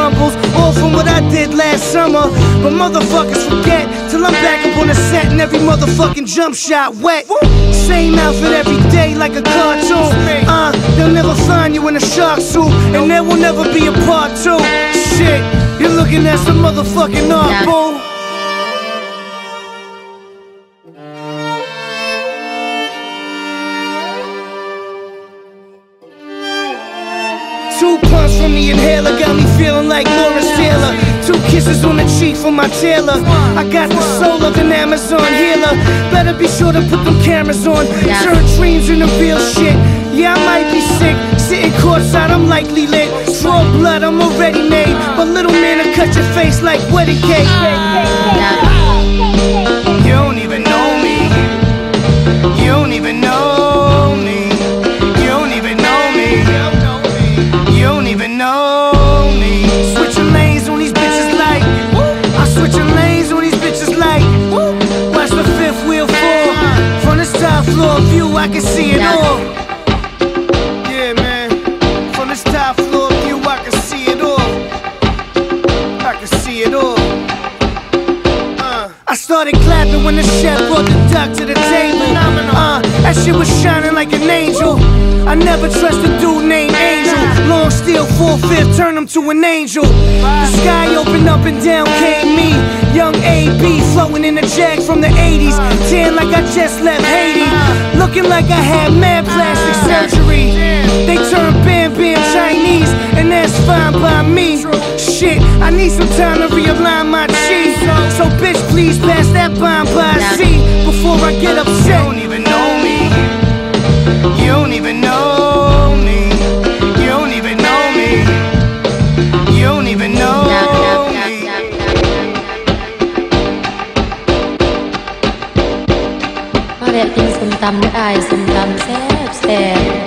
samples, all from what I did last summer. But motherfuckers forget till I'm back up on the set and every motherfucking jump shot wet. Same outfit every day like a cartoon. They'll never find you in a shark suit, and there will never be a part 2. Shit, you're looking at some motherfucking art, boo. Two pumps from the inhaler got me feeling like Lawrence Taylor. 2 kisses on the cheek from my tailor. I got the soul of an Amazon healer. Better be sure to put them cameras on. Turn dreams into real shit. Yeah, I might be sick. Sitting courtside, I'm likely lit. Draw blood, I'm already made. But little man will cut your face like wedding cake. You don't even know me. You don't even know me. You don't even know me. You don't even know me. Switching lanes on these bitches like I'm switching lanes on these bitches like watch the 5th wheel fall. From this top floor view I can see it all. Yeah, man. From this top floor view I can see it all. I can see it all. I started clapping when the chef brought the duck to the table. That shit was shining like an angel. I never trust a dude named Angel. Long steel 4/5, turn him to an angel. The sky opened up and down came me. Young AB floating in a jag from the 80s. Tan like I just left Haiti. Looking like I had mad plastic surgery. They turned Bam Bam Chinese, and that's fine by me. Shit, I need some time to realign my cheese. So bitch, please pass that bomb by C before I get upset. You don't even know me. You don't even know me. You don't even know me. You don't even know me. Có đẹp กินส้มตำได้ส้มตำแซ่บ